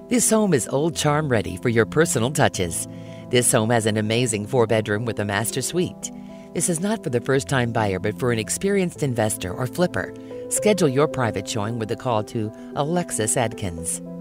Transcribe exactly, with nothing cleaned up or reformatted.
This home is old charm ready for your personal touches. This home has an amazing four-bedroom with a master suite. This is not for the first-time buyer, but for an experienced investor or flipper. Schedule your private showing with a call to Alexis Adkins.